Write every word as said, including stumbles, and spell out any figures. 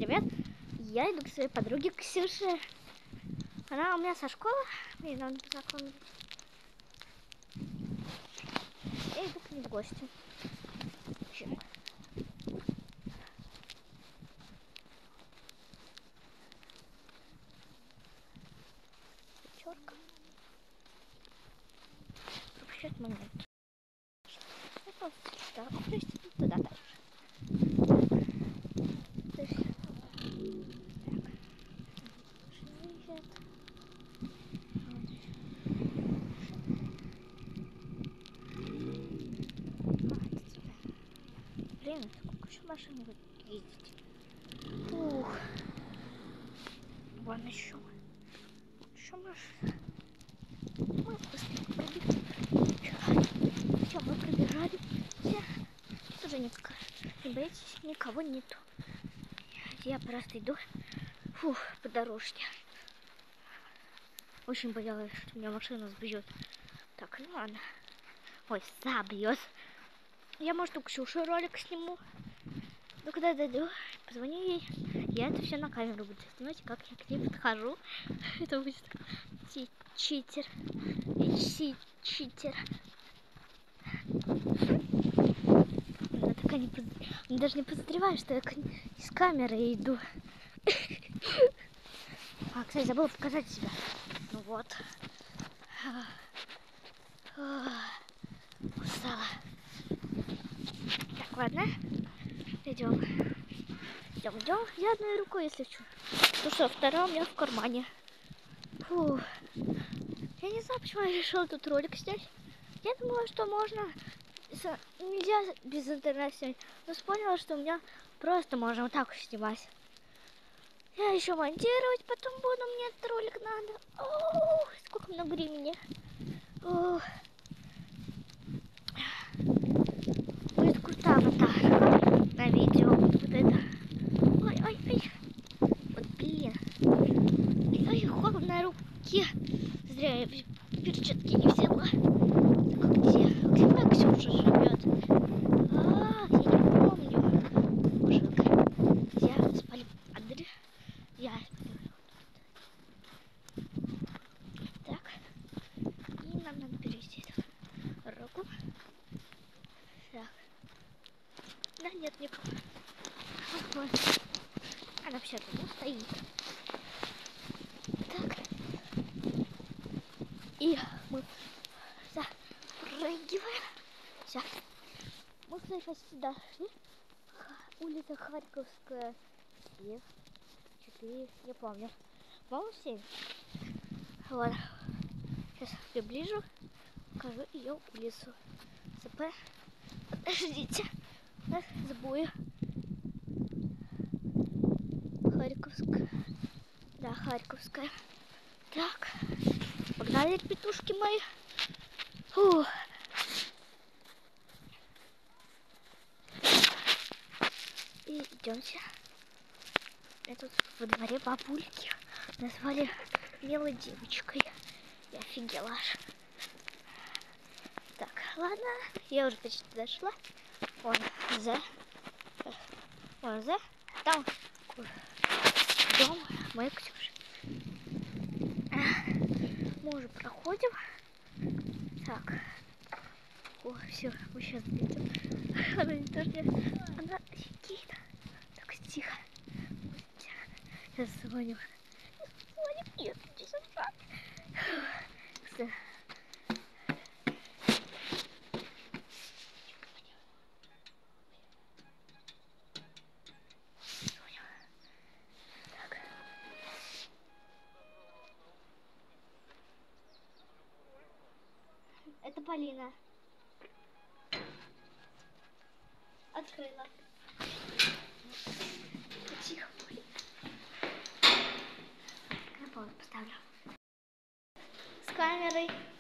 привет! Я иду к своей подруге Ксюше. Она у меня со школы. Мне надо познакомить. Я иду к ней в гости. Чего? Пятерка. Пропущать момент. Это да, то есть туда дальше. То есть, так. Блин, сколько еще машин будет ездить? Ух. Вон еще. Еще машина. Мы быстренько пробежали. Все, мы пробежали. Все. Тоже никак. Не боитесь, никого нету. Я просто иду. Фух, по дорожке. Очень боялась, что меня машина сбьет. Так, ну ладно. Ой, забьет. Я, может, у Ксюши ролик сниму. Ну, когда дойду, позвоню ей. Я это все на камеру буду снимать, как я к ней подхожу. Это будет читер. Чи читер. Она такая не под... Она даже не подозревает, что я с камеры иду. А, кстати, забыла показать себя. Ну вот. Устала. Так, ладно. Идем. Идем, идем. Я одной рукой, если что. Ну что, вторая у меня в кармане. Фу. Я не знаю, почему я решила тут ролик снять. Я думала, что можно... Нельзя без интернета снять. Но вспомнила, что у меня просто можно вот так снимать. Я еще монтировать потом буду. Мне этот ролик надо. О, сколько много времени. О. Будет крутовато на видео. Вот это. Ой, ой, ой. Вот блин. Ой, холодно на руке. Зря я перчатки не взяла. Так, где? Где моя Ксюша живет? А, я не помню. Боже, я спали адрес. Я. Так. И нам надо перевести руку. Так. Да, нет никого. Ага. Она все тут стоит. Так. И мы запрыгиваем. Все. Мы, кстати, почти дошли. Улица Харьковская. семь. четыре. Не помню. По-моему, семь. Вот. Сейчас приближу. Покажу ее улицу. ЦП. Подождите. Нас сбои. Харьковская. Да, Харьковская. Так. Погнали, петушки мои. Фух. И идемте. Я тут во дворе бабульки назвали милой девочкой. Я офигела аж. Так, ладно. Я уже почти дошла. Вон за. Вон за. Там дом моей Ксюши. Мы уже проходим. Так. О, все, мы сейчас идем. Она не тоже. Она сидит. Так, тихо. Сейчас звоним. Звоним. Нет, не зажать. Это Полина. Открыла. Тихо, Полина. На паузу поставлю. С камерой.